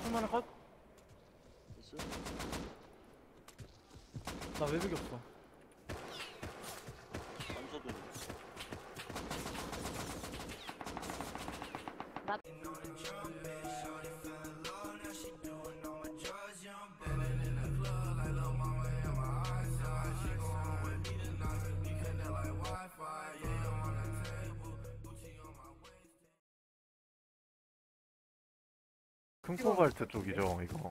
풀만한 컷? 됐어? 나 외벽이 없어. 감사도 금코발트 쪽이죠 이거.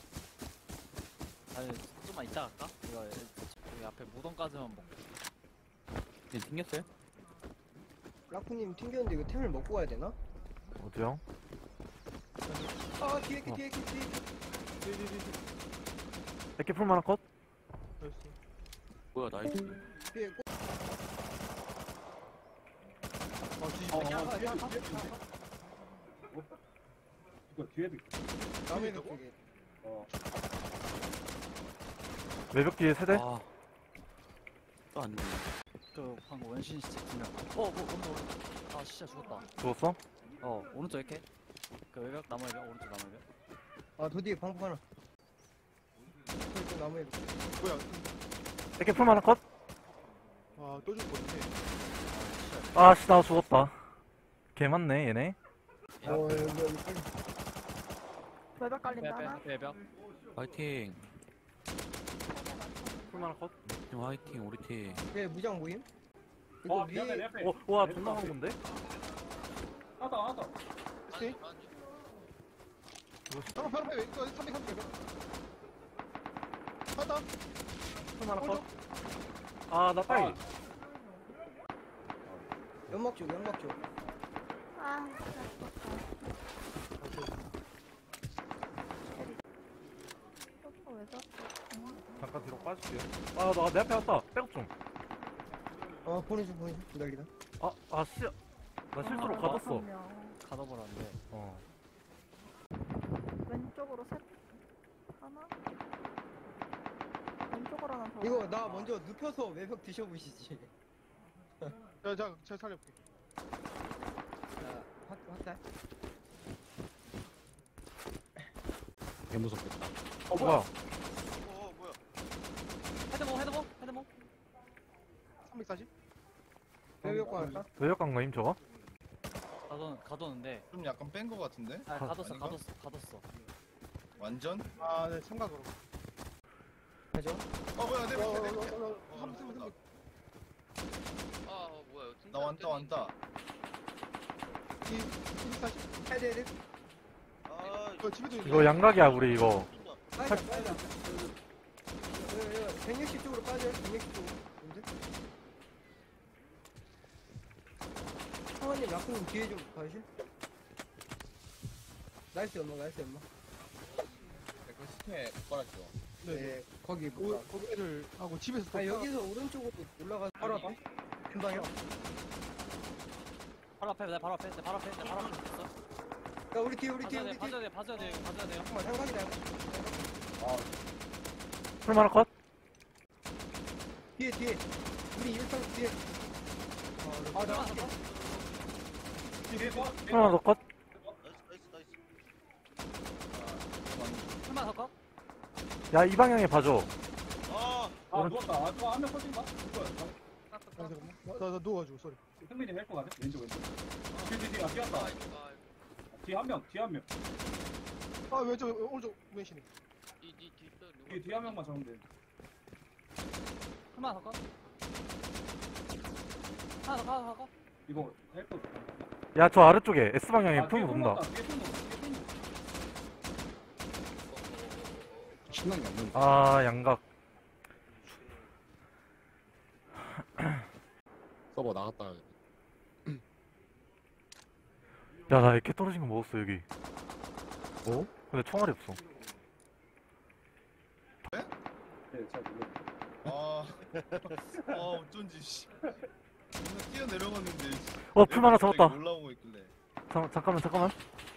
아니 좀만 이따 갈까? 이거 여기 앞에 무덤까지만 먹고. 얘 튕겼어요? 라쿠님 튕겼는데 이거 템을 먹고 가야 되나? 어디요? 아 뒤에 뒤에 이렇게 풀만한 컷? 뭐야 나이스. 뒤에 꼭 이거 뒤에도 남의 쪽에 외벽 뒤에 세대? 아. 또안 되네. 그 방금 원신 시체 두명. 오른쪽. 아 진짜 죽었다. 죽었어? 오른쪽 이렇게. 그 외벽 나무 외벽 오른쪽 나무 외벽. 아 도디에 방폭 하나 또 나무에 뭐야? 이렇게 풀만한 컷? 아, 또 죽었네. 아씨 나 죽었다. 개 많네 얘네. 여기 빨리 외벽 깔린다 하나? 외벽. 화이팅. 풀만한 컷? 팀 화이팅 우리 팀. 예 무장 모임? 이거 내 앞에 내 위에 앞에 와 존나 한 건데? 하다 그치? 바로 바로 이거 330 하다. 풀만한 컷? 아나 빨리. 연막 쪽 아 또 외벽? 잠깐 뒤로 빠질게요. 아 나 내 앞에 왔다. 백업 좀. 보내줘 기다리다 씨. 나 실수로 가뒀어. 가둬버렸는데. 왼쪽으로 셋 하나? 왼쪽으로 하나 더 이거 나 먼저 눕혀서 외벽 드셔보시지 자, 살려볼게. 확달 개 무섭겠다. 뭐야? 뭐야? 헤드모. 340? 외벽 할까? 외벽 간 거임 저거? 가뒀는데. 좀 약간 뺀 거 같은데? 아 가뒀어. 완전? 아, 네, 삼각으로. 하죠? 뭐야 내 밑에 나 완다 240? 헤드 아, 이거 집에도 이거 양각이야 우리 이거. 빠져 160 쪽으로 빠져요 160 쪽으로 근데? 성원님 라쿠님 뒤에 좀 봐주실? 나이스 연막 그 스테 빨았죠. 네 거기 뭐 거기를 하고 집에서 또 여기서 오른쪽으로 올라가서 바로 앞에 금방이요 바로 앞에 있어. 야 우리 뒤에 봐줘야 돼. 잠깐만 삼각이다 풀만한 컷? 뒤에 우리 일상 뒤에 나 뒤에 봐. 풀만한 더 컷? 나이스. 한번 더 컷? 야 이 방향에 봐줘. 누웠다. 한명 커진 거? 누구야? 나 누워가지고, 쏘리. 승민이 헬거 같아? 왼쪽. 뒤에 뛰었다. 뒤에 한 명. 아, 왼쪽, 오른쪽, 왼신이. 뒤에 한 명만 잡으면 돼. 한번 더 컷? 하나 더 컷? 이거 헬거. 야 저 아래쪽에 S 방향에 품이 돈다. 신랑이 없는 아 양각. 서버 나갔다. 야 나 이렇게 떨어진 거 먹었어 여기. 근데 총알이 없어. 네, 잘 몰라. 어쩐지 씨. 오늘 뛰어내려갔는데 풀 하나 잡았다. 올라오고 있길래. 잠깐만.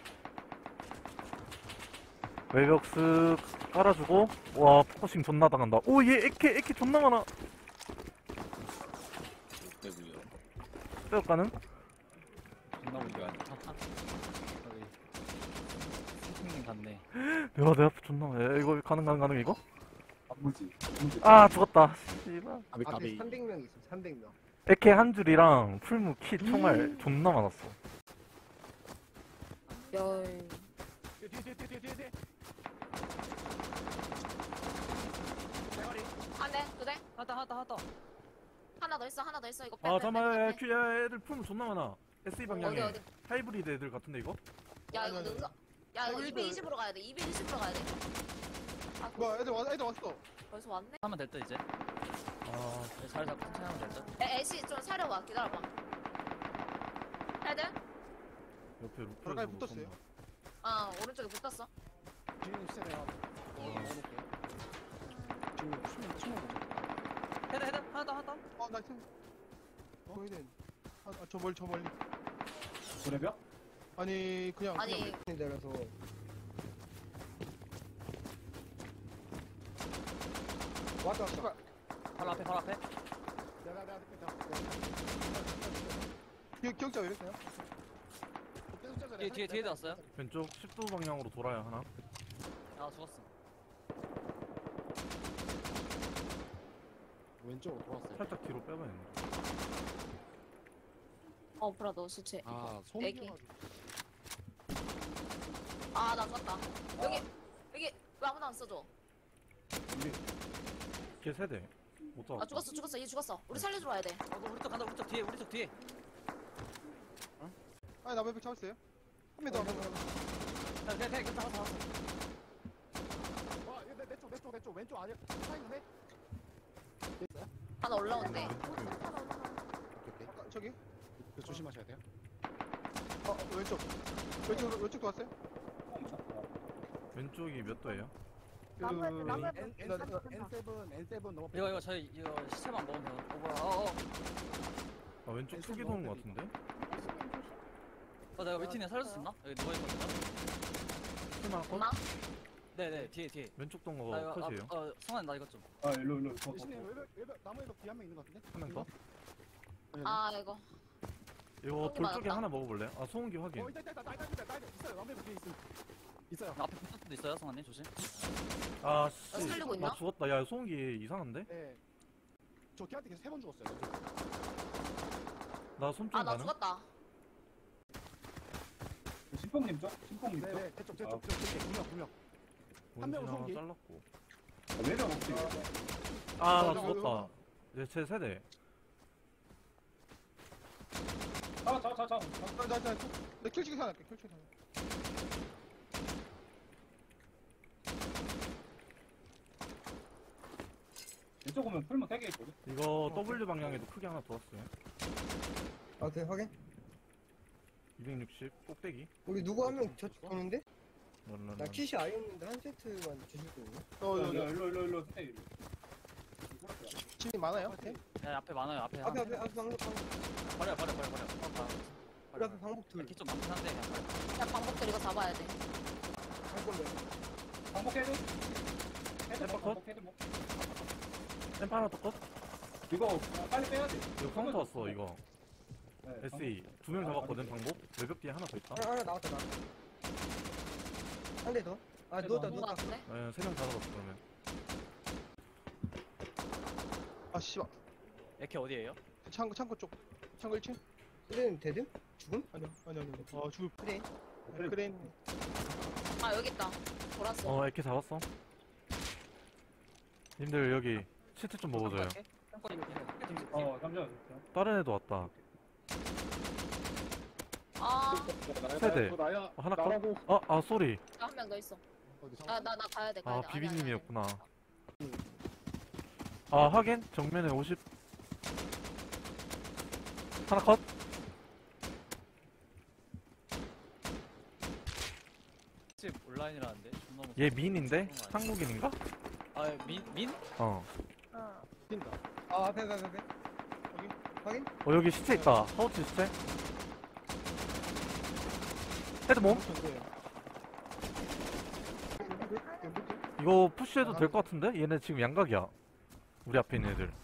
외벽 쓱 깔아주고. 와 포커싱 존나 당한다. 오 얘 에케 존나 많아. 빼고 가는? 존나 울려. 여기. 선생님 갔네. 야, 내 앞에 존나. 야, 이거 가능 이거? 안무지. 아, 죽었다. 씨발. 까비 앞에 까비. 300명 있어 300명. AK 한 줄이랑 풀무 키 총알 존나 많았어. 열. 한 대, 두 대, 하다. 하나 더 있어, 하나 더 있어. 이거 빼. 아, 빼, 잠깐만. 빼, 야, 빼. 야, 애들 풀무 존나 많아. SE 방향에. 어디? 하이브리드 애들 같은데, 이거? 야, 이거 아니, 아니. 능선. 야, 이거 하이브리드. 220으로 가야 돼. 220으로 가야 돼. 아, 뭐야 애들 왔어. 벌써 왔네. 하면 될 듯 이제. 아, 잘 잡고 천천히 하면 될 듯. 애쉬 좀 사려봐. 기다려봐. 헤드? 옆에 루프를 가까이 보고 붙었어요. 쏜다. 어, 오른쪽에 붙었어. 지금 세요. 지금 숨어. 헤드 하나 더. 나이스. 보이는. 저 멀리. 도래벽? 아니 그냥. 아니, 내려서 왔다. 바로 앞에. 기억자 왜 이랬어요? 뒤에도 왔어요. 왼쪽 10도 방향으로 돌아야 하나? 아 죽었어. 왼쪽으로 돌았어요. 살짝 뒤로 빼봐야겠네. 브라 너 시체. 아 애기. 손이 아, 나 쐈다. 여기 왜 아무도 안 써줘? 걔 세대. 못 잡았다. 아, 죽었어. 얘 죽었어. 우리 살려주러 와야 돼. 우리 쪽 간다. 우리 쪽 뒤에. 아니 나 몇백 잡았어요? 한 명 더. 그냥 잡았어. 내쪽 왼쪽 아니야? 사이드네? 하나 올라온대. 저기. 조심하셔야 돼요. 왼쪽도 왔어요? 왼쪽이 몇 도예요? N7 넘어. 이거 저희 이거 시체만 먹으면 돼요. 뭐야? 아, 왼쪽 초기 도는 것 같은데? 내가 위티네 살릴 수 있나? 여기 누워 있거든요. 하나 컷? 엄마? 네네 뒤에. 왼쪽 동 나 거 이거 컷이에요. 성환 나 이것 좀. 아 일로. 대신에 외벽 나무 외벽 뒤에 한 명 있는 것 같은데? 한 명 더? 아, 이거. 이거 소고기 돌 쪽에 맞았다. 하나 먹어볼래? 아, 소음기 확인. 있다. 있어요. 나무 외벽 뒤에 있어요. 앞에 붙을 수도 있어요, 성환님 조심. 아, 씨. 나 살리고 있나? 나 죽었다. 야, 소음기 이상한데? 네. 저 걔한테 계속 3번 죽었어요. 나 손좀 아, 나 가능? 죽었다. 신봉님 쪽? 신봉님 쪽? 네네. 대쪽. 분명. 한 명은 원진 하나 소음기. 잘랐고. 외벽 없지. 아, 나 어, 죽었다. 제 세대. 자. 나 킬치기 사놨게. 왼쪽 오면 풀무 3개 있거든. 이거 W 방향에도 크게 하나 더 왔어요. 오케이 확인. 260 꼭대기. 우리 누구 한 명 저쪽 오는데? 랄랄랄. 나 킷이 아예 없는데 한 세트만 주실 거 있나? 일로. 선생님. 짐이 많아요? 오케이. 네, 앞에 많아요. 앞에 앞에 하나. 방복. 버려. 우리 앞에 방복 둘. 이렇게 좀 많긴 한데 그냥 버려. 야, 방법들 이거 잡아야 돼. 할 건데. 반복해도? 컷? 템파 하나 더 컷? 이거 빨리 빼야 돼. 이거 카운터 왔어, 이거. 네, SE. 2명 잡았거든, 방법. 외벽 뒤에 하나 더 있다. 하나 나왔다. 한 대 더. 아 누웠다. 누가 같은데? 3명 잡았어, 그러면. 아 씨발. 에케 어디에요? 창고 쪽. 창고 1층? 그래는 대든? 죽음? 아니. 아 죽을. 그래. 그래. 아, 여기 있다. 돌았어. 이렇게 잡았어. 님들, 여기 시트 좀 먹어줘요. 잠시만. 다른 애도 왔다. 아, 세대. 나야. 하나 컷? 나라고. 아, 쏘리. 한 명 더 있어. 나 가야 돼. 아, 아니, 비비님이었구나. 아, 하긴 정면에 50. 하나 컷? 집 온라인이라는데. 존나 무서워. 얘 민인데? 한국인인가? 아 민? 어. 뛴다. 아 앞에. 확인? 여기 시체 있다. 하우치 시체. 헤드 몸? 이거 푸시해도 될 것 같은데? 얘네 지금 양각이야. 우리 앞에 있는 애들.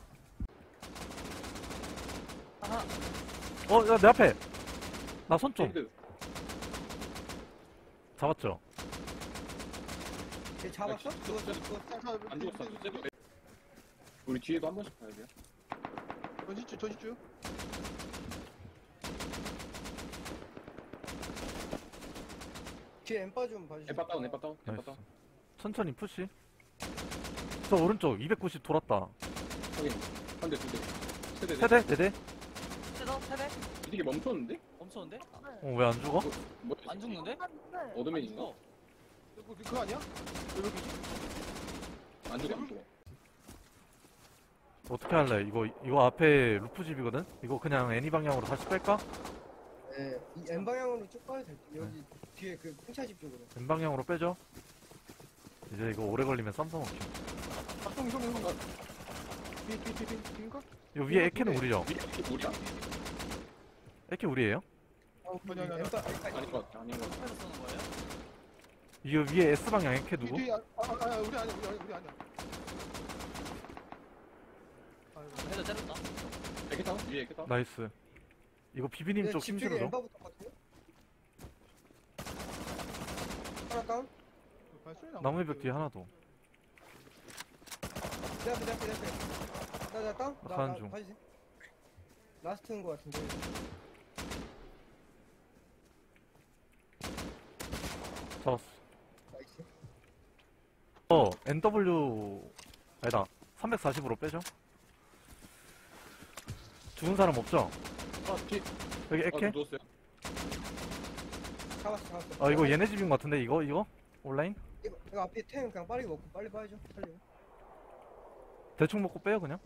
야, 내 앞에! 나 손 좀. 잡았죠? 걔 잡았어? 죽었어? 죽었어? 안 죽었어. 쟤도 우리 뒤에도 한 번씩 봐야 돼요. 전시주. 뒤에 엠빠 좀 봐주세요. 에빠 다운, 에빠 다운, 에빠 나이스. 다운. 천천히 푸시. 저 오른쪽 290 돌았다. 확인. 한 대, 두 대. 세대, 세대? 네대? 세대 세대 이게 멈췄는데? 멈췄는데? 왜 안 죽어? 뭐, 안 죽는데? 어드맨인가? 그거 아니야? 외벽이지? 안 죽어, 안 죽어. 어떻게 할래? 이거 앞에 루프집이거든? 이거 그냥 애니 방향으로 다시 뺄까? 네, 이 M 방향으로 쭉 가야 될 듯. 여기 뒤에 그 콩차집 쪽으로. N 방향으로 빼죠. 이제 이거 오래 걸리면 쌈싸 먹힘. 형. 비인가? 이거 위에 에케는 우리죠? 우리야? 에케 우리예요? 아니. 엠빠 아닌 것 같아, 아닌 것 같아. 스파이더 쏘는 거예요? 이거 위에 S 방향 에케 누구? 우리 아니야. 헤드 때렸다. 이렇게 다운? 위에 이렇게 다운? 나이스. 이거 비비님 쪽 집 쪽에 힘실어줘. 엠빠 붙었거든요. 하나 다운. 나무의벽 뒤에 하나 더. 내 앞에. 나 다운. 가는 중. 봐주세요. 라스트인 것 같은데. 잡았어. 나이스. NW 아니다. 340으로 빼죠. 죽은 사람 없죠? 아, 뒤. 여기 에케? 누웠어요. 잡았어. 아 이거 얘네 집인 것 같은데 이거? 온라인? 이거 앞에 템 그냥 빠르게 먹고 빨리 봐야죠. 살리고. 대충 먹고 빼요 그냥?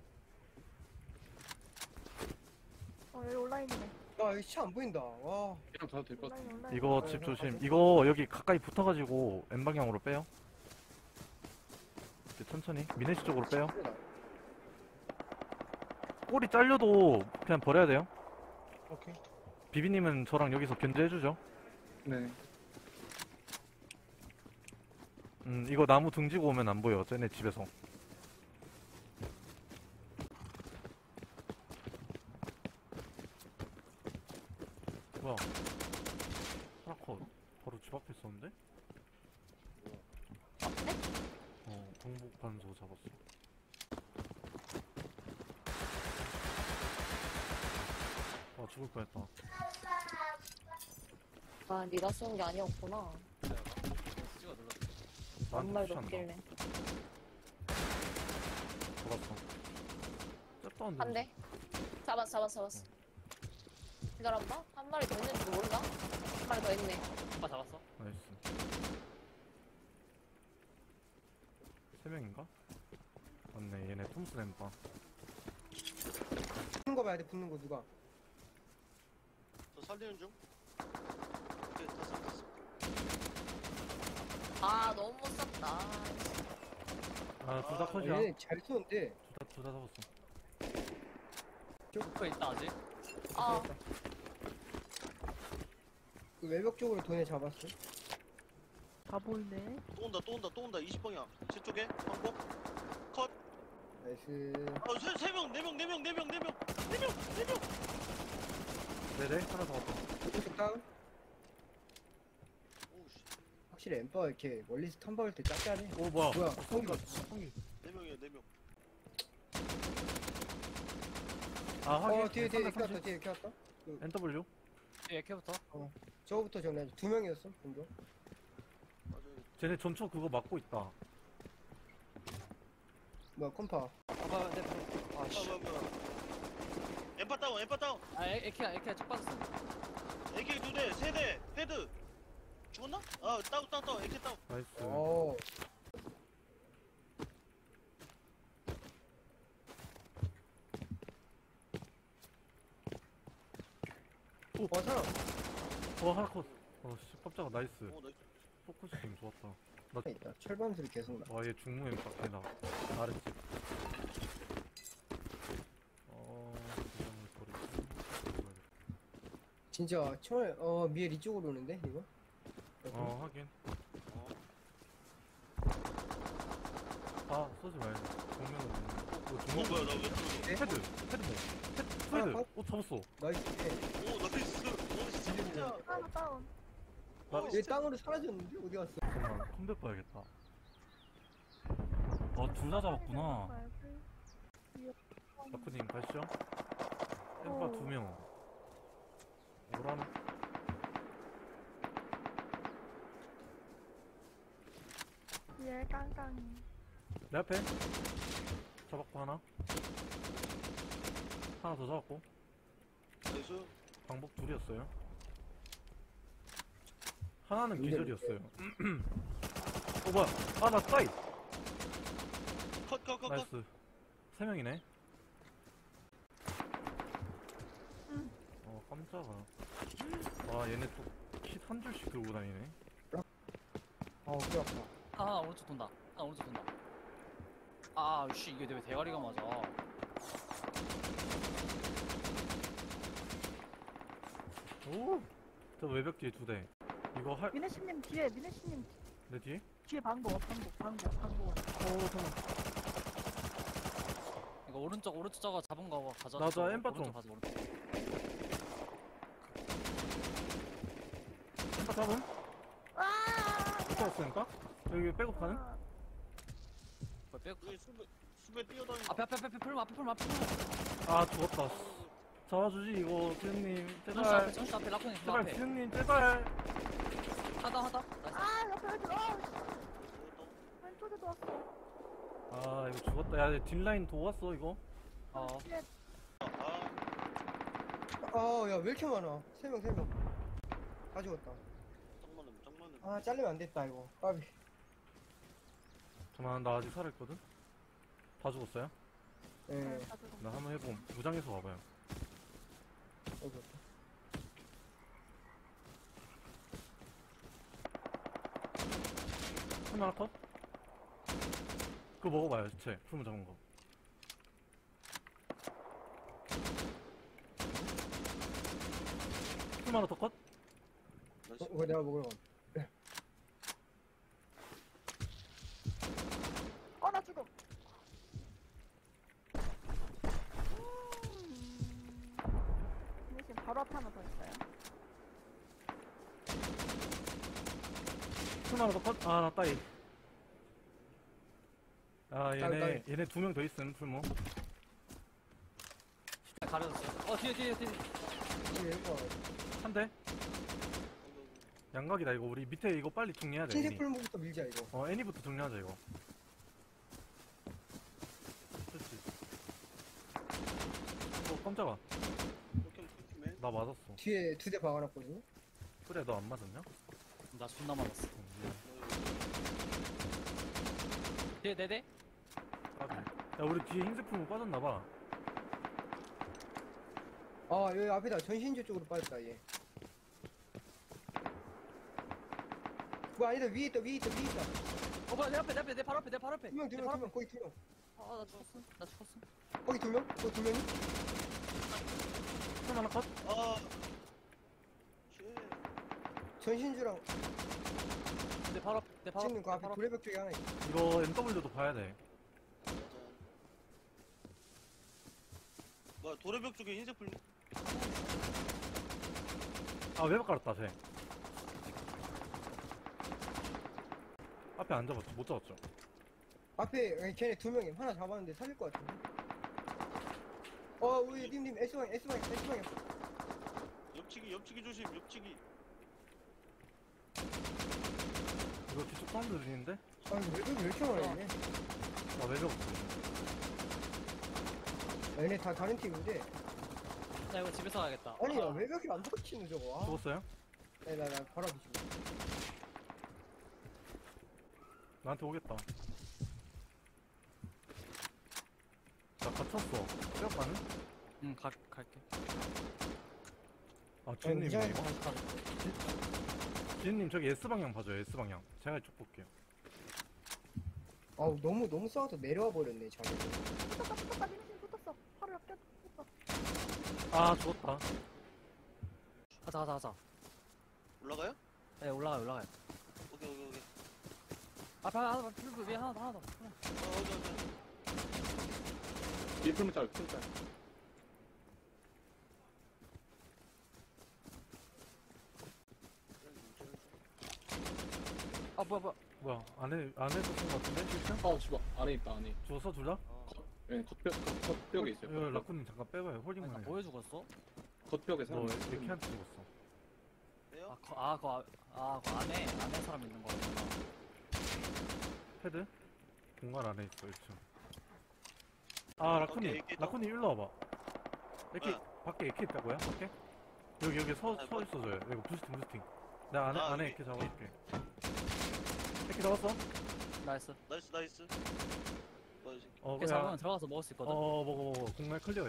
여기 온라인이네. 여기 차 안 보인다. 와. 그냥 가도 될 것 같아. 온라인. 이거 집 조심. 이거 여기 가까이 붙어가지고 N 방향으로 빼요. 이렇게 천천히 미네시 쪽으로 빼요. 꼬리 잘려도 그냥 버려야 돼요. 오케이. 비비님은 저랑 여기서 견제해주죠. 네. 이거 나무 등지고 오면 안 보여. 쟤네 집에서. 뭐야? 하나컷. 바로 집 앞에 있었는데? 동복반소 잡았어. 아, 죽을 뻔했다. 아, 네가 쏜 게 아니었구나. 찍어 눌렀어. 아무 나한테 말도 푸시한다. 없길래. 잡았어. 짭다운데. 한 대. 잡았어. 기다려봐. 한 마리 더 있는지 몰라? 한 마리 더 있네. 한바 잡았어. 나이스. 3명인가? 맞네, 얘네 톰슨 엠파. 붙는 거 봐야 돼. 붙는 거 누가? 저 살리는 중. 오케이, 다 살렸어. 아, 너무 못 쐈다. 아, 둘 다 컷이야. 얘네 잘 쏘는데. 둘 다 잡았어. 그거 있다 아직. 아, 그 외벽 쪽으로 돈에 잡았어. 다 보이네. 또 온다. 20방향. 제 쪽에 방법. 나이스. 아, 세 명, 네 명. 네네, 하나 더 왔다. 오른쪽 다운. 오우 씨. 확실히 엠빠가 이렇게 멀리서 탐박을 때 짭짤해. 오, 뭐야. 뭐야? 성기가, 성기. 네 명이야, 4명. 아, 확인. 뒤에 이렇게 330. 왔다. 뒤에 이렇게 왔다. NW. 에케부터. 저거부터 정리하자. 2명이었어. 먼저. 맞아요. 쟤네 전초 그거 막고 있다. 뭐야 컴파. 봐봐 내 바로. 아씨. 뭐야. 엠파 다운. 아 에케가 쭉 빠졌어. AK 2대, 3대, 헤드. 죽었나? 아, 다운. AK 다운. 나이스. 어. 사람. 하나 컷. 씨, 깜짝아, 나이스. 나이스. 포커스 좀 좋았다. 있다. 철반 소리 계속 나. 와, 얘 중무 엠파 대나. 아랫집. 구경을 버리고. 진짜 미엘 이쪽으로 오는데 이거? 확인. 아, 쏘지 말고. 정면으로 오는 거. 뭐야, 나 왜 죽었어? 헤드 뭐. 헤드. 잡았어. 나이스. 오, 나이스. 진짜. 다운. 얘 땅으로 사라졌는데 어디 갔어? 잠깐만, 컴백 봐야겠다. 둘 다 잡았구나. 라쿠님 가시죠. 엠바 2명. 뭐라나? 얘 깡깡이. 내 앞에 잡았고 하나. 하나 더 잡았고. 그래서 방복 둘이었어요. 하나는 기절이었어요. 뭐야? 나 따이. 컷. 나이스. 3명이네. 깜짝아. 와, 얘네 또 킷 한 줄씩 들고 다니네. 꽤 아파. 하나 오른쪽 돈다. 하나 오른쪽 돈다. 씨, 이게 왜 대가리가 맞아. 오! 저 외벽 뒤에 2대. 이거 미네시님 뒤에, 미네시님 내 뒤에? 뒤에 방고. 잠깐만. 이거 오른쪽 저거 잡은 거 가져. 나 엠바 좀. 오른쪽 가져, 오른쪽. 엠바 잡음? 붙어왔으니까? 여기 백업 가능? 그걸 빼고. 여기 수배 뛰어다니는 앞에 풀마. 죽었다. 잡아주지, 이거, 지은님. 제발. 정신 앞에 라코님 그 제발, 앞에. 지은님, 제발. 하다. 나이스. 옆에 왼쪽에도 왔어. 이거 죽었다. 야, 딜라인 도왔어, 이거. 뒤에 야, 왜 이렇게 많아? 3명. 다 죽었다. 짱만은 잘리면 안 됐다, 이거. 까비. 잠깐만, 나 아직 살아있거든? 다 죽었어요? 예. 나 한번 해봄. 무장해서 와봐요. 어이구. 하나 컷? 그거 먹어봐요, 제 풀무 잡은 거. 풀무 하나 더 컷? 그거 내가 먹으러 가. 나 죽음. 미네시님 바로 앞에 하나 더 있어요. 풀무 하나 더 컷? 나 따이. 따이. 얘네 2명 더 있음, 풀무. 가려졌어. 뒤에. 뒤에 이거. 한 대. 양각이다, 이거. 우리 밑에 이거 빨리 정리해야 돼. 흰색 애니. 풀무부터 밀자, 이거. 애니부터 정리하자, 이거. 그렇지. 깜짝아. 이렇게 나 맞았어. 뒤에 2대 박아놨거든요. 그래, 너 안 맞았냐? 나 존나 맞았어. 미안. 뒤에 4대? 까비. 야, 우리 뒤에 흰색 풀무 빠졌나봐. 여기 앞에다 전신주 쪽으로 빠졌다, 얘. 뭐 아니다, 위에 있다. 뭐야, 내 앞에, 내 바로 앞에. 2명, 거기 2명. 나 죽었어. 거기 2명? 거기 2명이? 풀무 하나 컷? 쉣. 전신주랑 내 바로 앞에. 지금 그 앞에 도래벽 쪽에 하나 있어. 이거 NW도 봐야 돼. 뭐야 도래벽 쪽에 흰색 풀 외벽 깔았다, 쟤. 앞에 안 잡았죠? 못 잡았죠? 앞에 걔네 2명이 하나 잡았는데 살릴 것 같은데. 우리 님 S방향. 옆치기 조심 옆치기. 이거 뒤쪽 사운드 들리는데? 이거 왜 이렇게 많아, 얘네. 외벽 없어. 얘네 다 다른 팀인데. 나 이거 집에서 가야겠다. 아니, 왜 이렇게 안 터치는 저거. 죽었어요? 나 바로 뒤집어. 나한테 오겠다. 나 갇혔어. 빼앗 가는? 응, 갈게. 지은님. 이장에서 지은님, 저기 S방향 봐줘요, S방향. 제가 이쪽 볼게요. 너무 싸워서 내려와 버렸네, 자기. 붙었다. 미네시님 붙었어. 바로 옆에 붙었어. 죽었다. 가자. 올라가요? 네, 올라가요. 오케이. 앞에 하나 더, 위에 하나 더. 어디. 뒤에 풀무 짤. 뭐야. 뭐야, 안에서 쏜거 같은데? 실수? 아 씨발 안에 있다 안에. 죽었어, 둘 다? 예 겉벽에 있어요. 이거 라쿤님 잠깐 빼봐요. 아니, 홀딩만 나 해. 뭐해 죽었어? 겉벽에 너 사람. 에키한테 죽었어. 왜요? 그 안에 사람 있는 거구나. 헤드? 공간 안에 있어, 1층. 아, 오케이, 라쿤님. 에키 또? 라쿤님 일로 와봐. 에키, 네. 밖에 에키 있다고요? 밖에? 여기 서 뭐. 있어줘요. 이거 부스팅. 내가 아, 안에 여기. 에키 잡아줄게. 에키 잡았어? 나이스. 나이스. 뭐야 이 새끼. 걔 잡으면 들어가서 먹을 수 있거든. 먹어. 공간 클리어야.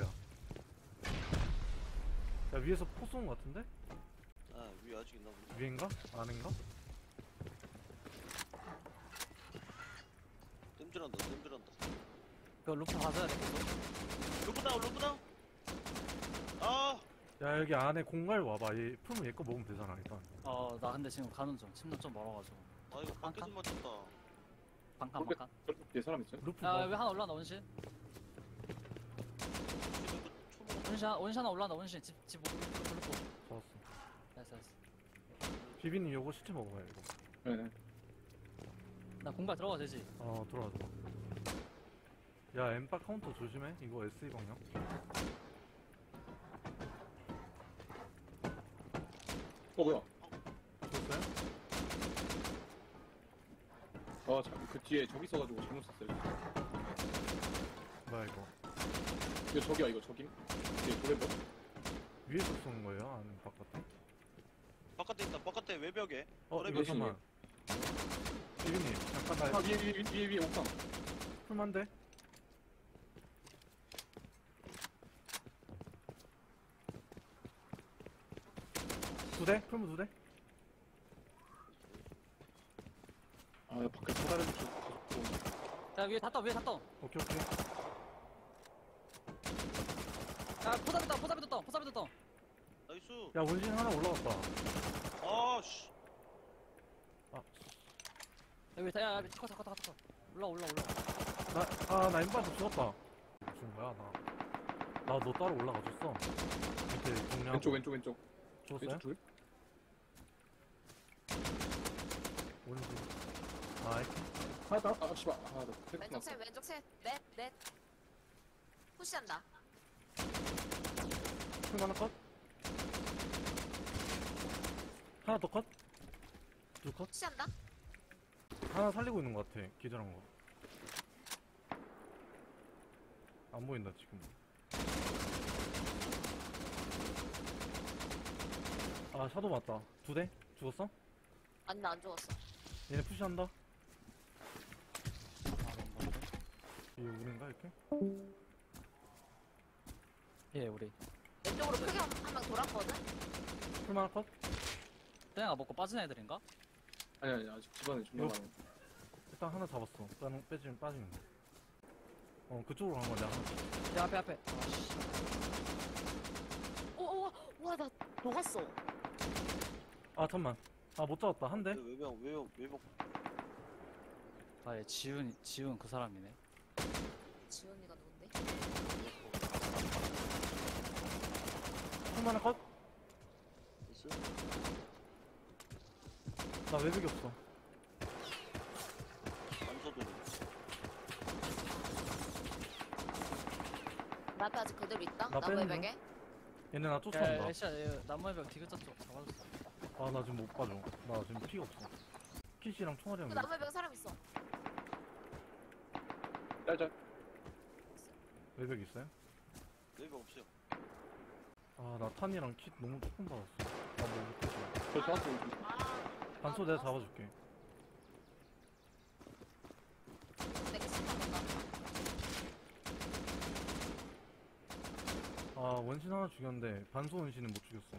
야, 위에서 포 쏘는 거 같은데? 아 위에 아직 있나 보네. 위인가? 안인가? 땜질한다. 그 루프 가져야 돼. 계속. 루프 다운. 아 야, 여기 안에 공갈 와봐. 얘 풀면 얘 거 먹으면 되잖아, 일단. 나 근데 지금 가는 중. 침대 좀 멀어가지고. 이거 밖에 좀 맞췄다. 반칸. 뒤에 사람 있어요? 루프 야, 뭐? 여기 하나 올라온다, 원신. 원신 하나 올라온다, 원신. 집 루프. 잡았어. 나이스. 비비님 요거 시체 먹어요, 이거. 네. 나 공갈 들어가도 되지? 들어와. 야, 엠바 카운터 조심해. 이거 SE 방향. 뭐야? 죽었어요? 그 뒤에 저기 있어가지고 잘못 썼어요. 뭐야, 이거. 이거 저기야 이거 저기. 뒤에 도레버. 위에서 쏘는 거예요? 아니면 바깥에? 바깥에 있다. 바깥에 외벽에. 이거 그래, 잠깐만. 비비님, 잠깐 나 위에 옥상. 풀만데? 두 대? 풀무 두 대? 밖에 사다리 좀. 야, 위에 탔다. 오케이. 야, 포잡이 떴다. 나이스. 야, 원신 하나 올라갔다. 씨. 야, 컷. 올라. 나 엠바한테 죽었다. 죽은 거야, 나 너 따로 올라가줬어. 밑에 정리하고. 왼쪽. 죽었어요? 왼쪽 둘. 원신. 이렇게. 씨발. 나 테크 왼쪽 셋. 넷. 푸시한다. 풀 하나 컷? 하나 더 컷? 둘 컷? 푸시한다. 하나 살리고 있는 것 같아. 기절한 거. 안 보인다, 지금. 샤도 맞다. 두 대? 죽었어? 아니 나 안 죽었어. 얘네 푸시한다. 이게 우린가, 이렇게? 예, 우리. 왼쪽으로 크게 한 명 돌았거든. 풀 하나 컷? 땡아 먹고 빠진 애들인가? 아니 아직 집안에 존나 이거- 많아. 일단 하나 잡았어. 빠지면 빠지면 돼. 그쪽으로 간 거야, 내가 하나. 야, 앞에. 아씨. 와 나 녹았어. 잠만. 못 잡았다. 한 대? 외벽. 얘 지훈 그 사람이네. 지훈이가 누군데? 풀 하나 컷? 나이스. 나 외벽이 없어. 안서도. 나 앞에 아직 그대로 있다. 나 나무 빼는 외벽에. 얘네 나 쫓아온다. 애쉬야, 나무해벽 디귿자 쪽 잡아줬어. 나 지금 못 봐줘. 나 지금 피가 없어. 키시랑 총알이랑 그 나무 외벽에 사람 있어. 짤. 외벽 있어요? 외벽 없어요. 나 탄이랑 킷 너무 조금 받았어. 나뭐 못해줘. 저 저한테 반소 내가 잡아줄게. 내가 신경 건다. 원신 하나 죽였는데 반소 원신은 못 죽였어.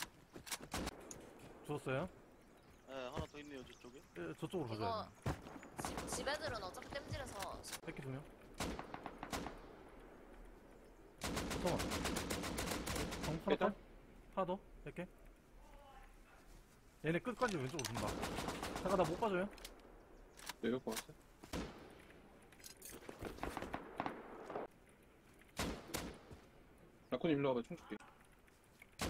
죽었어요? 하나 더 있네요 저쪽에. 저쪽으로 가자. 이거 집 애들은 어차피 땜질해서 새끼 두 명. 잠깐만. 하나 더? 하나 더? 이렇게? 얘네 끝까지 왼쪽으로 준다. 잠깐 나 못 봐줘요? 내려고 왔어요. 라쿤님 일로 와봐 총 줄게.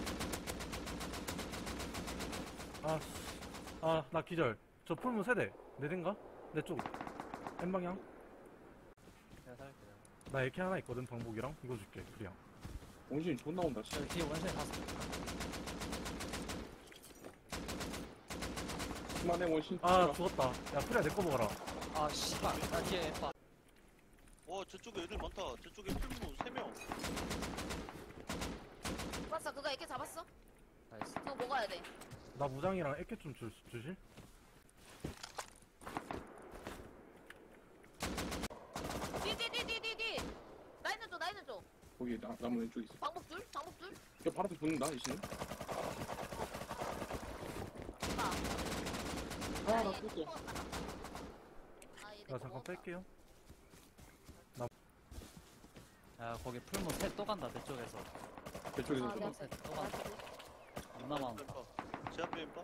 나 기절. 저 풀무 세대. 내 덴가? 내 쪽. N방향. 내가 살릴게. 나 AK 하나 있거든, 방복이랑. 이거 줄게, 그냥. 원신 존나 온다. 씨. 여기 뒤에 원신 다 그만해 원신. 아, 죽었다. 야, 프리야, 내 거 먹어라. 아, 씨발. 나 뒤에 엠파. 와 저쪽에 애들 많다. 저쪽에 풀무 3명. 봤어, 그거 AK 잡았어? 나이스. 그거 먹어야 돼. 나 무장이랑 AK 좀 주실? 뒤. 나이는 줘. 거기 나무 왼쪽에 있어. 방복 둘. 야 바로 앞에 붙는다 이 씨는. 아, 나 얘 또 먹었다. 아, 얘 나 잠깐 뺄게요. 야, 거기 풀무 셋또 간다, 내 쪽에서. 그쪽에서 아, 좀. 내가 셋또 간다. 겁나 많다. 제 앞에 임파.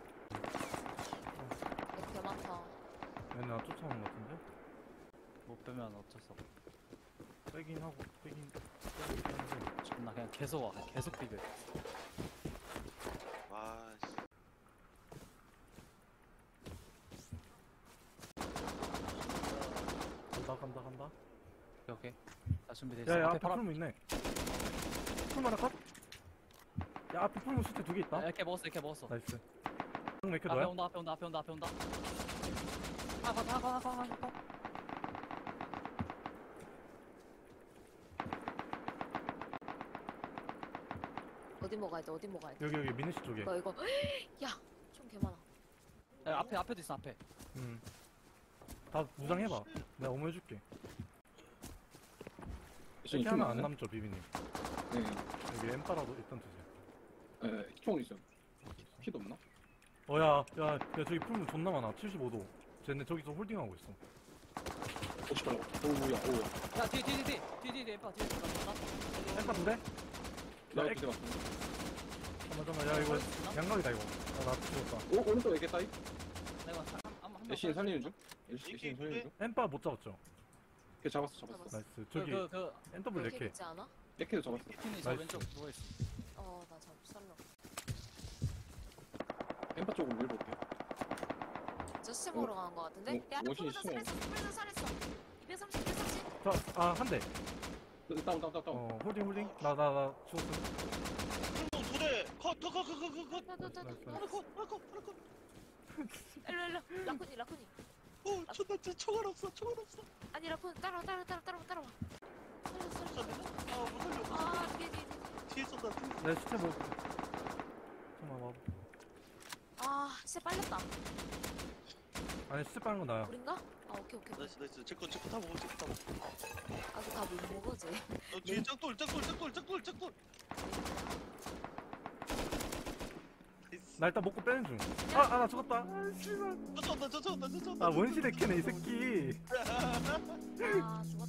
개 많다. 얘네 나 쫓아오는 것 같은데? 못 빼면 어쩔 수 없어. 빼긴 하고, 빼긴 하는데. 존나 그냥 계속 와. 계속 비벼. 와 씨. 간다. 오케이. 나 준비돼 있어. 야, 앞에 앞에 바로. 풀무 있네. 풀무 하나 컷? 야, 앞에 풀무 수트 2개 있다. 이렇게 먹었어. 나이스. 몇 개 앞에 너야? 온다. 가. 어디 먹어야 돼? 여기 미니시 쪽에. 이거. 야, 좀 개 많아. 야, 앞에도 있어, 앞에. 다 무장해봐. 내가 어머해줄게. 신 이렇게 하나 안 남죠, 비비님. 네. 여기 엠파라도 일단 드세요. 총 있어. 키도 없나? 야, 저기 풀무 존나 많아. 75도. 쟤네 저기서 홀딩하고 있어. 오지 말고. 오우야. 야, 뒤에 엠파, 뒤에 엠파. 엠파인데? 나 액- 그때 봤어. 잠깐만, 야, 이거 양각이다, 이거. 나 죽었다. 오른쪽 애겠다 이. 내가 한번 애쉬는 살리는 중. 애쉬는 살리는 중. 엠파 못 잡았죠? 걔 잡았어. 나이스. 저기, 그 엔더블 이렇게 4개. 있지 않아? 애캐도 잡았어. 팀이 저 나이스. 왼쪽 누워있어. 나 잡 살려. 엠파 쪽으로 밀어볼게. 저 시체 먹으러 가는 거 같은데? 어, 야, 나 원신이 풀에서 살했어. 230. 한 대. 다운. 홀딩. 나 죽었어. 풀무 2대. 컷. 하나 컷. 일로. 라쿤이. 존나 총알 없어. 아니, 라쿤 따라와. 살려. 못 살려. 아, 뒤에. 뒤에 쏜다. 내 시체 뭐. 잠깐만, 와봐. 아, 시체 빨렸다. 아니, 시체 빠는 건 나야. 우린가? 아, 오케이. 나이스. 제거 다 먹어. 아, 그 다못 먹어지. 뒤에 짝돌. 나 일단 먹고 빼는 중. 나 죽었다. 쫓아온다. 아, 원시 데캐네, 이 새끼. 아, 죽었다.